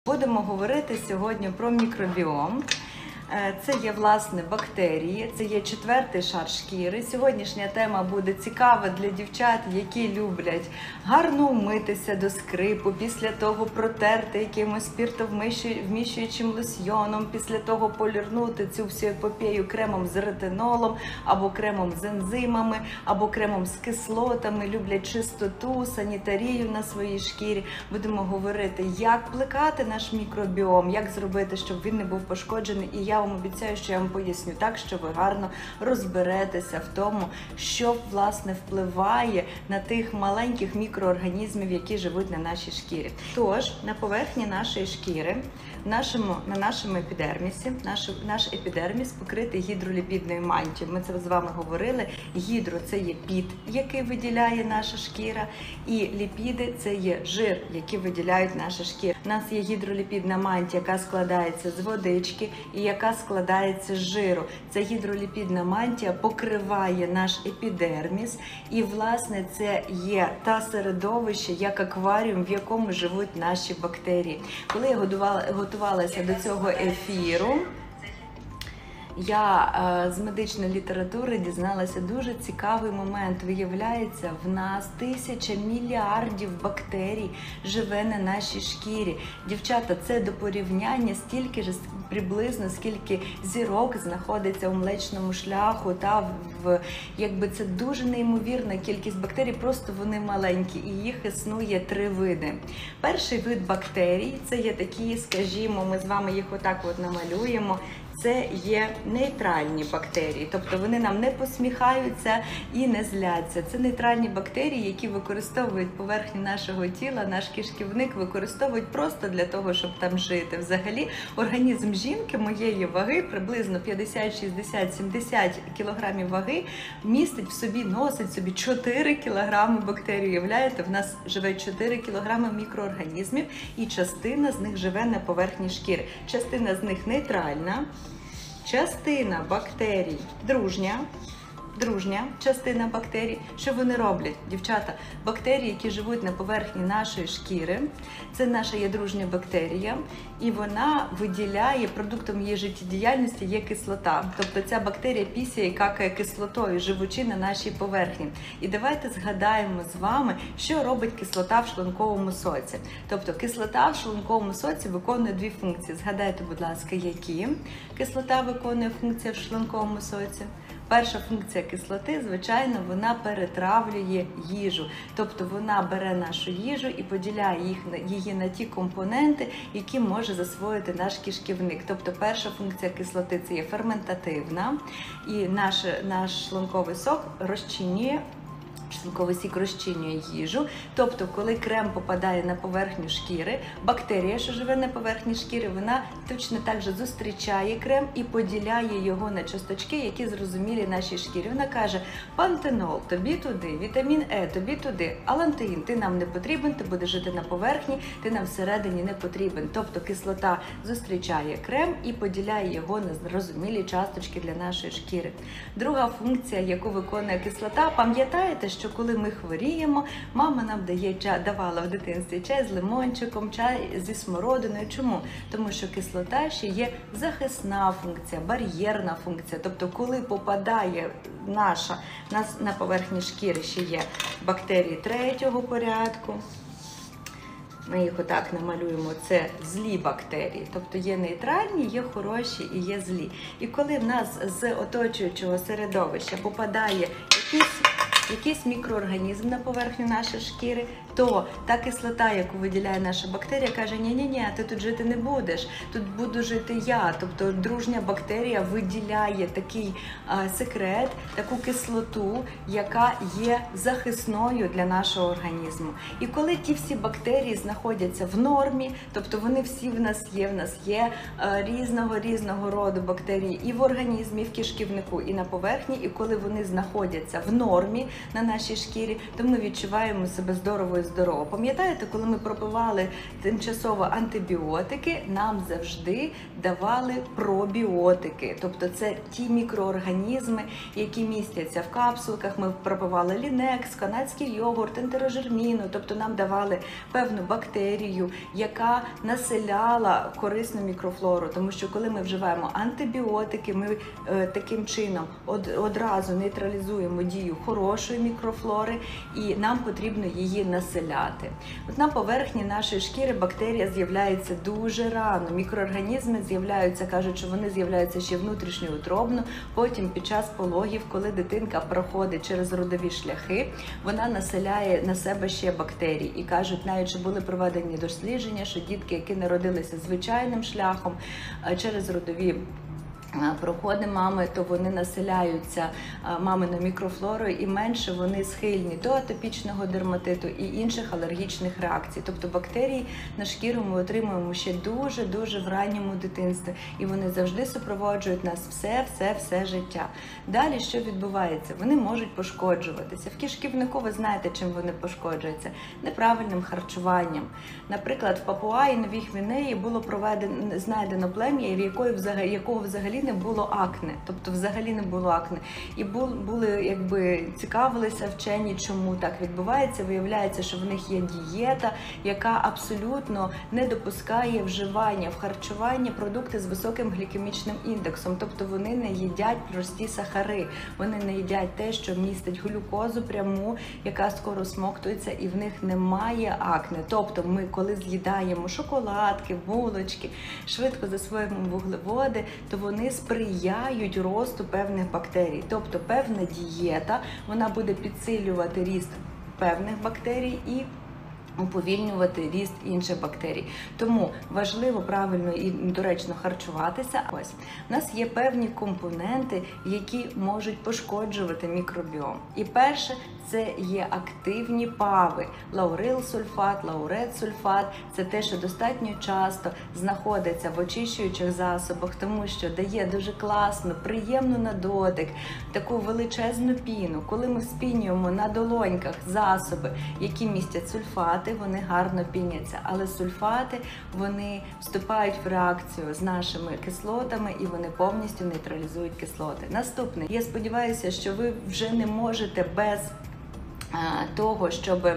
Будемо говорити сьогодні про мікробіом. Це є, власне, бактерії, це є четвертий шар шкіри. Сьогоднішня тема буде цікава для дівчат, які люблять гарно вмитися до скрипу, після того протерти якимось спиртовміщуючим лосьйоном, після того полірнути цю всю епопею кремом з ретинолом, або кремом з ензимами, або кремом з кислотами, люблять чистоту, санітарію на своїй шкірі. Будемо говорити, як плекати наш мікробіом, як зробити, щоб він не був пошкоджений. І я вам обіцяю, що я вам поясню так, що ви гарно розберетеся в тому, що, власне, впливає на тих маленьких мікроорганізмів, які живуть на нашій шкірі. Тож, на поверхні нашої шкіри, на нашому епідермісі, наш епідерміс покритий гідроліпідною мантією. Ми це з вами говорили. Гідро – це є піт, який виділяє наша шкіра, і ліпіди – це є жир, який виділяють наша шкіра. У нас є гідроліпідна мантія, яка складається з водички і яка складається з жиру. Ця гідроліпідна мантія покриває наш епідерміс, і, власне, це є та середовище, як акваріум, в якому живуть наші бактерії. Коли я готувалася до цього ефіру, я з медичної літератури дізналася дуже цікавий момент. Виявляється, в нас 1000 мільярдів бактерій живе на нашій шкірі. Дівчата, це до порівняння стільки ж приблизно, скільки зірок знаходиться у Млечному шляху. Якби це дуже неймовірна кількість бактерій, просто вони маленькі, і їх існує 3 види. Перший вид бактерій, це є такі, скажімо, ми з вами їх отак от намалюємо, це є нейтральні бактерії, тобто вони нам не посміхаються і не зляться. Це нейтральні бактерії, які використовують поверхню нашого тіла, наш кишківник використовують просто для того, щоб там жити. Взагалі, організм жінки моєї ваги, приблизно 50, 60, 70 кілограмів ваги, містить в собі, носить собі 4 кілограми бактерій. Уявляєте, в нас живе 4 кілограми мікроорганізмів, і частина з них живе на поверхні шкіри. Частина з них нейтральна, частина бактерій дружня частина бактерій. Що вони роблять, дівчата? Бактерії, які живуть на поверхні нашої шкіри, це наша є дружня бактерія, і вона виділяє, продуктом її життєдіяльності є кислота. Тобто ця бактерія пісяє і какає кислотою, живучи на нашій поверхні. І давайте згадаємо з вами, що робить кислота в шлунковому соці. Тобто кислота в шлунковому соці виконує 2 функції. Згадайте, будь ласка, які кислота виконує функції в шлунковому соці? Перша функція кислоти, звичайно, вона перетравлює їжу. Тобто вона бере нашу їжу і поділяє її на ті компоненти, які може засвоїти наш кишківник. Тобто перша функція кислоти – це є ферментативна, і наш шлунковий сок розчинює, шлунковий сік розчинює їжу. Тобто, коли крем попадає на поверхню шкіри, бактерія, що живе на поверхні шкіри, вона точно так же зустрічає крем і поділяє його на часточки, які зрозумілі нашій шкірі. Вона каже: пантенол, тобі туди, вітамін Е, тобі туди, алантеїн, ти нам не потрібен, ти будеш жити на поверхні, ти нам всередині не потрібен. Тобто кислота зустрічає крем і поділяє його на зрозумілі часточки для нашої шкіри. Друга функція, яку виконує кислота, пам'ятаєте, що коли ми хворіємо, мама нам давала в дитинстві чай з лимончиком, чай зі смородиною. Чому? Тому що кислота ще є захисна функція, бар'єрна функція. Тобто, коли попадає на поверхні шкіри ще є бактерії 3-го порядку, ми їх отак намалюємо, це злі бактерії. Тобто є нейтральні, є хороші і є злі. І коли в нас з оточуючого середовища попадає якийсь мікроорганізм на поверхню нашої шкіри, то та кислота, яку виділяє наша бактерія, каже: ні-ні-ні, ти тут жити не будеш, тут буду жити я. Тобто дружня бактерія виділяє такий секрет, таку кислоту, яка є захисною для нашого організму. І коли ті всі бактерії знаходяться в нормі, тобто вони всі в нас є різного роду бактерії і в організмі, і в кишківнику, і на поверхні, і коли вони знаходяться в нормі на нашій шкірі, то ми відчуваємо себе здоровою здорова. Пам'ятаєте, коли ми пропивали тимчасово антибіотики, нам завжди давали пробіотики. Тобто це ті мікроорганізми, які містяться в капсулках. Ми пропивали лінекс, канадський йогурт, ентерожерміну. Тобто нам давали певну бактерію, яка населяла корисну мікрофлору. Тому що коли ми вживаємо антибіотики, ми таким чином одразу нейтралізуємо дію хорошої мікрофлори, і нам потрібно її населяти. От на поверхні нашої шкіри бактерія з'являється дуже рано. Мікроорганізми з'являються, кажуть, що вони з'являються ще внутрішньоутробно, потім під час пологів, коли дитинка проходить через родові шляхи, вона населяє на себе ще бактерії. І кажуть, навіть що були проведені дослідження, що дітки, які народилися звичайним шляхом, через родові проходи мами, то вони населяються маминою мікрофлорою і менше вони схильні до атопічного дерматиту і інших алергічних реакцій. Тобто бактерії на шкіру ми отримуємо ще дуже-дуже в ранньому дитинстві, і вони завжди супроводжують нас все життя. Далі що відбувається? Вони можуть пошкоджуватися. В кишківнику ви знаєте, чим вони пошкоджуються? Неправильним харчуванням. Наприклад, в Папуаї Новій Гвінеї було знайдено плем'я, якого взагалі не було акне, тобто взагалі не було акне. І цікавилися вчені, чому так відбувається. Виявляється, що в них є дієта, яка абсолютно не допускає вживання в харчування продукти з високим глікемічним індексом. Тобто вони не їдять прості сахари, вони не їдять те, що містить глюкозу пряму, яка скоро смоктується, і в них немає акне. Тобто ми, коли з'їдаємо шоколадки, булочки, швидко засвоюємо вуглеводи, то вони сприяють росту певних бактерій. Тобто певна дієта, вона буде підсилювати ріст певних бактерій і уповільнювати ріст інших бактерій. Тому важливо правильно і доречно харчуватися. Ось, у нас є певні компоненти, які можуть пошкоджувати мікробіом. І перше, це є активні пави. Лаурилсульфат, лауретсульфат – це те, що достатньо часто знаходиться в очищуючих засобах, тому що дає дуже класну, приємну на дотик, таку величезну піну. Коли ми спінюємо на долоньках засоби, які містять сульфати, вони гарно піняться. Але сульфати, вони вступають в реакцію з нашими кислотами і вони повністю нейтралізують кислоти. Наступне. Я сподіваюся, що ви вже не можете без того, щоб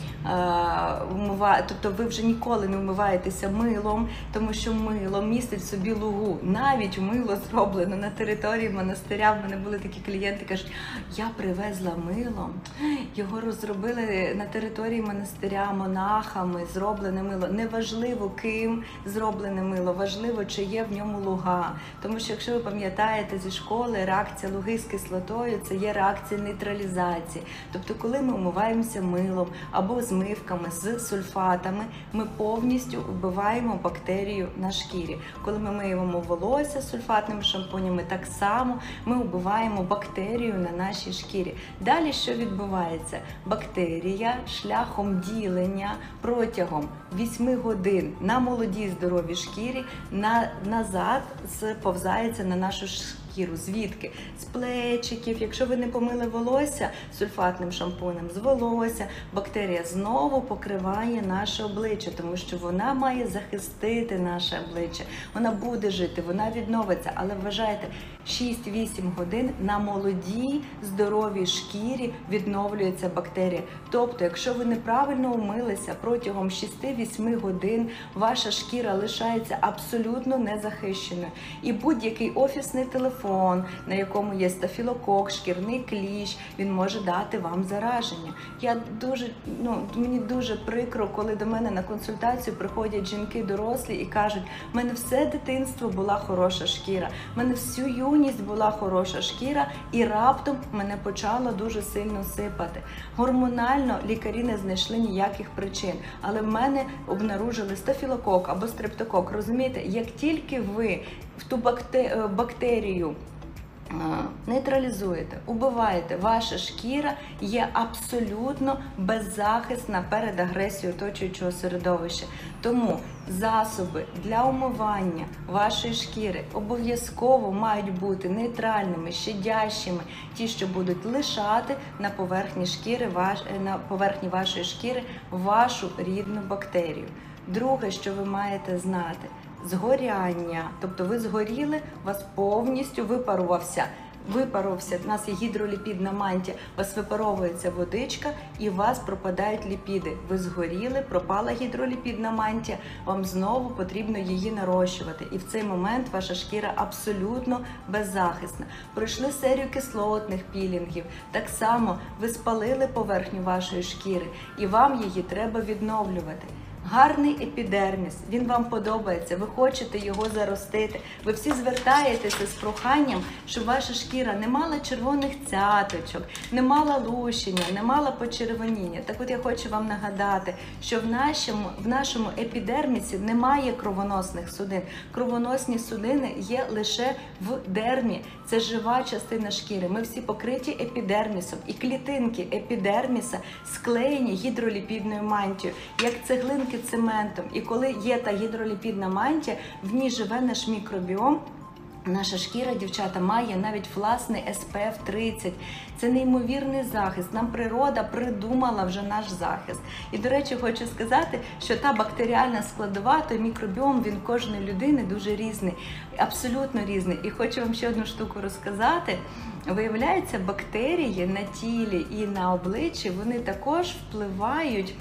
тобто ви вже ніколи не вмиваєтеся милом, тому що мило містить в собі лугу. Навіть мило зроблено на території монастиря. В мене були такі клієнти, кажуть, я привезла мило, його розробили на території монастиря монахами, зроблене мило. Неважливо, ким зроблене мило, важливо, чи є в ньому луга. Тому що, якщо ви пам'ятаєте зі школи, реакція луги з кислотою – це є реакція нейтралізації. Тобто, коли ми вмиваємося милом або змивками з сульфатами, ми повністю вбиваємо бактерію на шкірі. Коли ми миємо волосся сульфатними шампунями, так само ми вбиваємо бактерію на нашій шкірі. Далі що відбувається? Бактерія шляхом ділення протягом 8 годин на молодій здоровій шкірі назад сповзається на нашу шкіру. Звідки? З плечиків. Якщо ви не помили волосся сульфатним шампунем з волосся, бактерія знову покриває наше обличчя, тому що вона має захистити наше обличчя. Вона буде жити, вона відновиться, але вважайте, 6-8 годин на молодій здоровій шкірі відновлюється бактерія. Тобто, якщо ви неправильно умилися протягом 6-8 годин, ваша шкіра лишається абсолютно незахищеною. І будь-який офісний телефон, на якому є стафілокок, шкірний кліщ, він може дати вам зараження. Мені дуже прикро, коли до мене на консультацію приходять жінки дорослі і кажуть, в мене все дитинство була хороша шкіра, в мене всю юність була хороша шкіра, і раптом мене почало дуже сильно сипати. Гормонально лікарі не знайшли ніяких причин, але в мене обнаружили стафілокок або стрептокок. Розумієте, як тільки ви в ту бактерію нейтралізуєте, убиваєте, ваша шкіра є абсолютно беззахисна перед агресією оточуючого середовища. Тому засоби для умивання вашої шкіри обов'язково мають бути нейтральними, щадящими, ті, що будуть лишати на поверхні шкіри, на поверхні вашої шкіри вашу рідну бактерію. Друге, що ви маєте знати – згоряння, тобто ви згоріли, у вас повністю випарувався, у нас є гідроліпідна мантія, у вас випаровується водичка і у вас пропадають ліпіди. Ви згоріли, пропала гідроліпідна мантія, вам знову потрібно її нарощувати. І в цей момент ваша шкіра абсолютно беззахисна. Пройшли серію кислотних пілінгів, так само ви спалили поверхню вашої шкіри і вам її треба відновлювати. Гарний епідерміс, він вам подобається, ви хочете його заростити. Ви всі звертаєтеся з проханням, щоб ваша шкіра не мала червоних цяточок, не мала лущення, не мала почервоніння. Так от я хочу вам нагадати, що в нашому епідермісі немає кровоносних судин. Кровоносні судини є лише в дермі. Це жива частина шкіри. Ми всі покриті епідермісом. І клітинки епідерміса склеєні гідроліпідною мантією, як цеглинки цементом. І коли є та гідроліпідна мантія, в ній живе наш мікробіом. Наша шкіра, дівчата, має навіть власний SPF 30. Це неймовірний захист. Нам природа придумала вже наш захист. І, до речі, хочу сказати, що та бактеріальна складова, той мікробіом, він кожної людини дуже різний. Абсолютно різний. І хочу вам ще одну штуку розказати. Виявляється, бактерії на тілі і на обличчі, вони також впливають,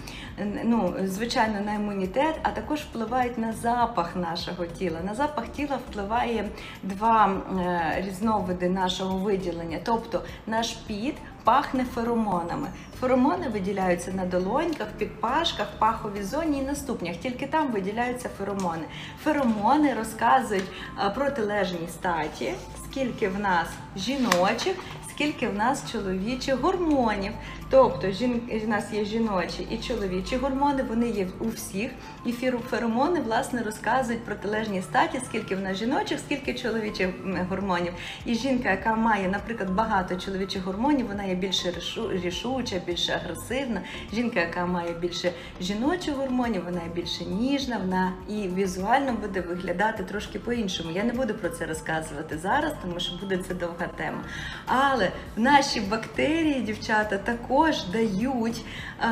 звичайно, на імунітет, а також впливають на запах нашого тіла. На запах тіла впливає два різновиди нашого виділення. Тобто наш піт пахне феромонами. Феромони виділяються на долоньках, підпашках, паховій зоні і на ступнях. Тільки там виділяються феромони. Феромони розказують протилежній статі, скільки в нас жіночих, скільки в нас чоловічих гормонів. Тобто в нас є жіночі і чоловічі гормони, вони є у всіх. І феромони, власне, розказують протилежній статі, скільки в нас жіночих, скільки чоловічих гормонів. І жінка, яка має, наприклад, багато чоловічих гормонів, вона є більше рішуча, більше агресивна. Жінка, яка має більше жіночих гормонів, вона є більше ніжна, вона і візуально буде виглядати трошки по-іншому. Я не буду про це розказувати зараз, тому що буде це довга тема. Але наші бактерії, дівчата, також дають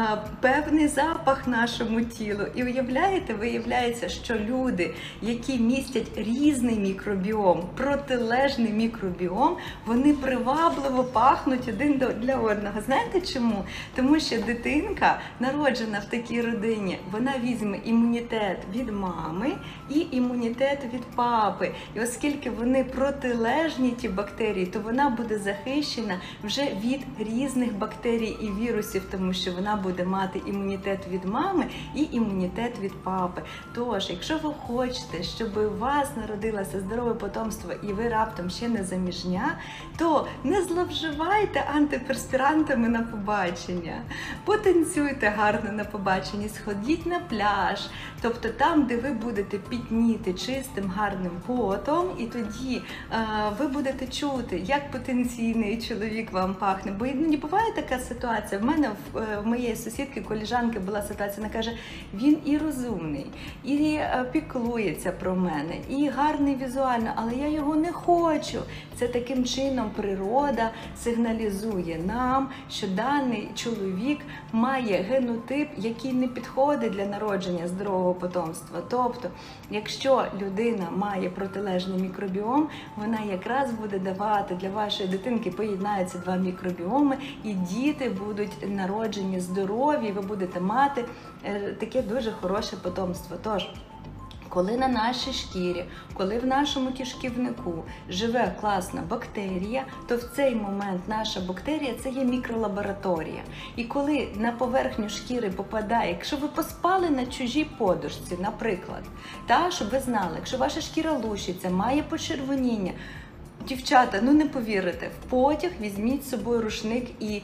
певний запах нашому тілу. І виявляється, що люди, які містять різний мікробіом, протилежний мікробіом, вони привабливо пахнуть один для одного. Знаєте чому? Тому що дитинка, народжена в такій родині, вона візьме імунітет від мами і імунітет від папи. І оскільки вони протилежні, ті бактерії, то вона буде захищена вже від різних бактерій і вірусів, тому що вона буде мати імунітет від мами і імунітет від папи. Тож, якщо ви хочете, щоб у вас народилося здорове потомство і ви раптом ще не заміжня, то не зловживайте антиперспірантами на побачення. Потанцюйте гарно на побаченні, сходіть на пляж, тобто там, де ви будете пітніти чистим, гарним потом, і тоді ви будете чути, як потенційний чоловік вам пахне. Бо не буває така ситуація. В мене, в моєї сусідки, колежанки була ситуація, вона каже, він і розумний, і піклується про мене, і гарний візуально, але я його не хочу. Це таким чином природа сигналізує нам, що даний чоловік має генотип, який не підходить для народження здорового потомства. Тобто, якщо людина має протилежний мікробіом, вона якраз буде давати для вашої дитинки, поєднаються два мікробіоми, і діти будуть народжені здорові, ви будете мати таке дуже хороше потомство. Тож, коли на нашій шкірі, коли в нашому кишківнику живе класна бактерія, то в цей момент наша бактерія – це є мікролабораторія. І коли на поверхню шкіри попадає, якщо ви поспали на чужій подушці, наприклад, щоб ви знали, якщо ваша шкіра лущиться, має почервоніння, Дівчата, ну не повірите, в потяг візьміть з собою рушник і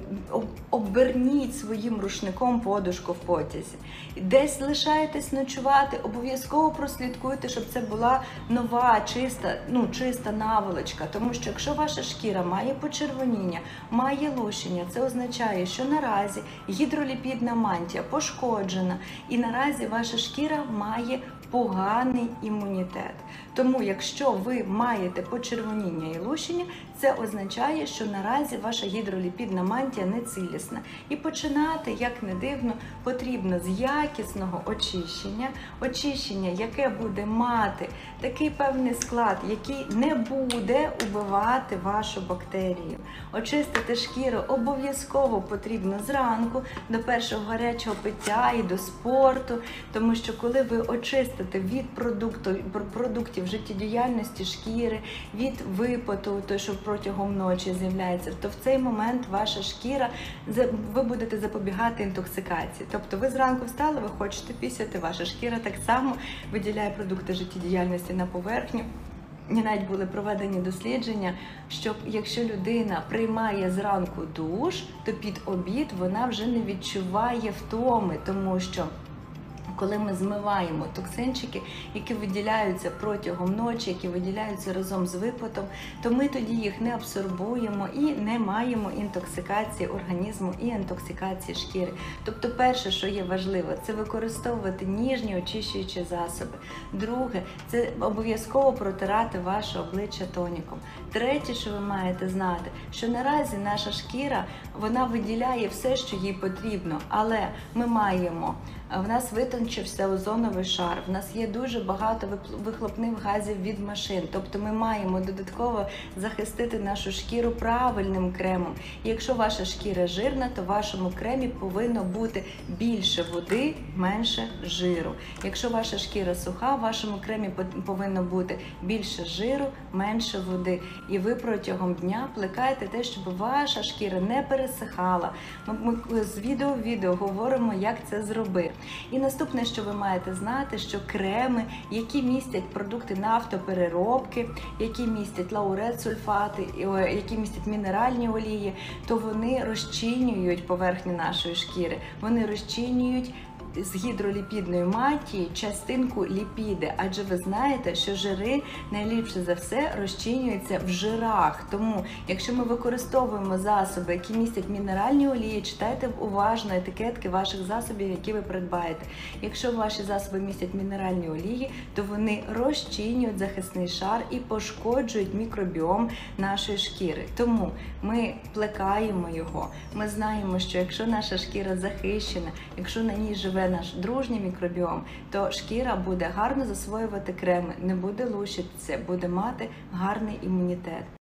обверніть своїм рушником подушку в потязі. Десь лишаєтесь ночувати, обов'язково прослідкуйте, щоб це була нова, чиста наволочка. Тому що якщо ваша шкіра має почервоніння, має лущення, це означає, що наразі гідроліпідна мантія пошкоджена і наразі ваша шкіра має поганий імунітет. Тому, якщо ви маєте почервоніння і лущення, це означає, що наразі ваша гідроліпідна мантія не цілісна. І починати, як не дивно, потрібно з якісного очищення, яке буде мати такий певний склад, який не буде убивати вашу бактерію. Очистити шкіру обов'язково потрібно зранку, до першого гарячого пиття і до спорту, тому що коли ви очистите від продуктів життєдіяльності шкіри, від випоту, той, що протягом ночі з'являється, то в цей момент ваша шкіра, ви будете запобігати інтоксикації. Тобто ви зранку встали, ви хочете пісяти, ваша шкіра так само виділяє продукти життєдіяльності на поверхню. І навіть були проведені дослідження, що якщо людина приймає зранку душ, то під обід вона вже не відчуває втоми, тому що коли ми змиваємо токсинчики, які виділяються протягом ночі, які виділяються разом з випотом, то ми тоді їх не абсорбуємо і не маємо інтоксикації організму і інтоксикації шкіри. Тобто перше, що є важливо, це використовувати ніжні очищуючі засоби. Друге, це обов'язково протирати ваше обличчя тоніком. Третє, що ви маєте знати, що наразі наша шкіра, вона виділяє все, що їй потрібно, але ми маємо, в нас витончився озоновий шар, в нас є дуже багато вихлопних газів від машин, тобто ми маємо додатково захистити нашу шкіру правильним кремом. І якщо ваша шкіра жирна, то в вашому кремі повинно бути більше води, менше жиру. Якщо ваша шкіра суха, в вашому кремі повинно бути більше жиру, менше води. І ви протягом дня плекаєте те, щоб ваша шкіра не пересихала. Ми з відео в відео говоримо, як це зробити. І наступне, що ви маєте знати, що креми, які містять продукти нафтопереробки, які містять лауретсульфати, які містять мінеральні олії, то вони розчинюють поверхню нашої шкіри, вони розчинюють з гідроліпідної мантії частинку ліпіди, адже ви знаєте, що жири найліпше за все розчинюються в жирах. Тому, якщо ми використовуємо засоби, які містять мінеральні олії, читайте уважно етикетки ваших засобів, які ви придбаєте. Якщо ваші засоби містять мінеральні олії, то вони розчинюють захисний шар і пошкоджують мікробіом нашої шкіри. Тому ми плекаємо його. Ми знаємо, що якщо наша шкіра захищена, якщо на ній живе наш дружній мікробіом, то шкіра буде гарно засвоювати креми, не буде лущитися, буде мати гарний імунітет.